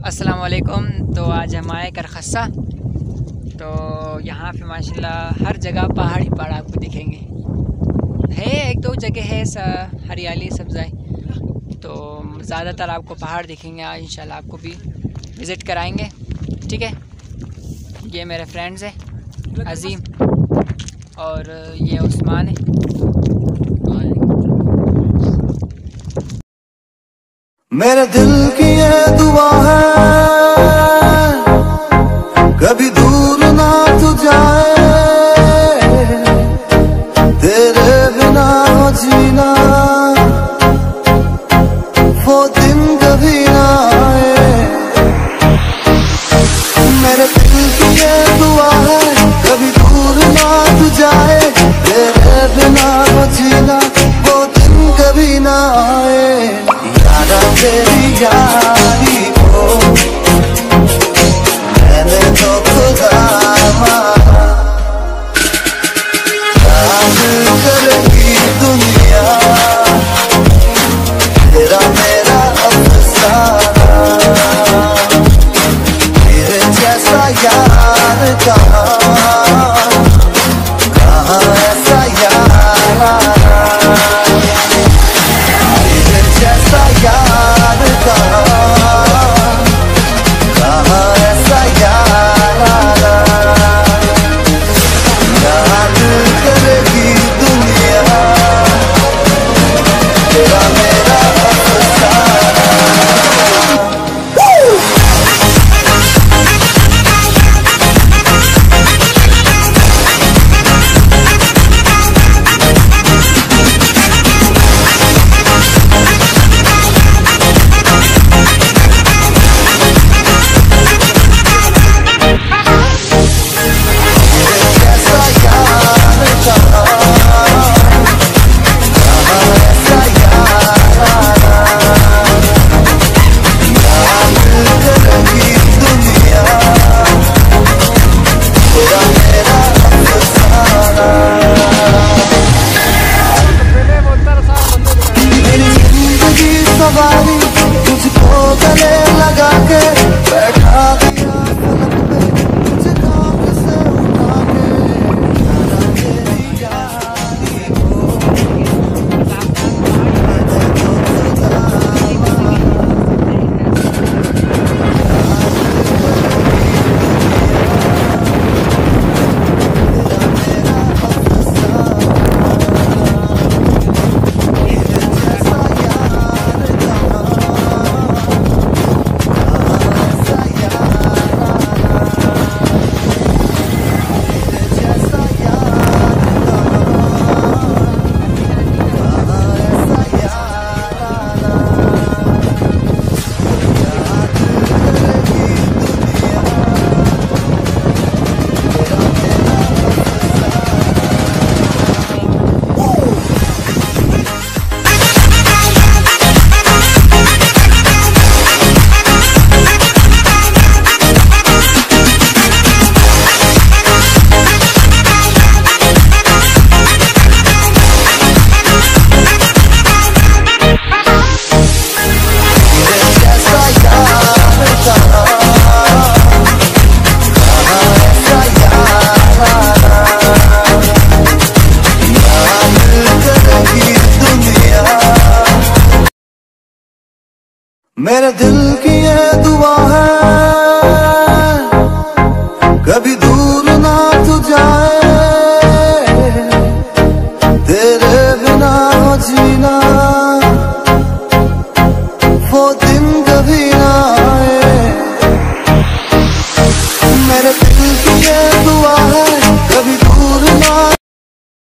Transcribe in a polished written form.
अस्सलाम वालेकुम। तो आज हम आए करखसा। तो यहाँ पे माशाल्लाह हर जगह पहाड़ी पहाड़ आपको दिखेंगे। है एक दो जगह है हरियाली सब्ज़ाई, तो ज़्यादातर आपको पहाड़ दिखेंगे। आज इंशाल्लाह आपको भी विज़िट कराएंगे। ठीक है, ये मेरे फ्रेंड्स हैं अजीम और ये उस्मान है। मेरे दिल की ये दुआ है कभी दूर ना तू जाए, तेरे बिना हो जीना वो दिन कभी ना आए। मेरे दिल की ये दुआ है कभी दूर ना तू जाए, तेरे बिना हो जीना वो दिन कभी ना आए। तेरी यारी को मैंने तो खुदा माना, याद करेगी दुनिया तेरा मेरा अफसाना। तेरे जैसा यार कहाँ ऐसा यार, तेरे जैसा यार कहाँ ऐसा यार। याद करेगी दुनिया तेरा मेरा अफसाना। तुझको गले लगा के बैठा दिया मुझे काम से उठा के, तेरी यारी को मैंने तो खुदा मेरे दिल की ये दुआ है कभी दूर ना तू जाए, तेरे बिना हो जीना वो दिन कभी ना आए। मेरे दिल की ये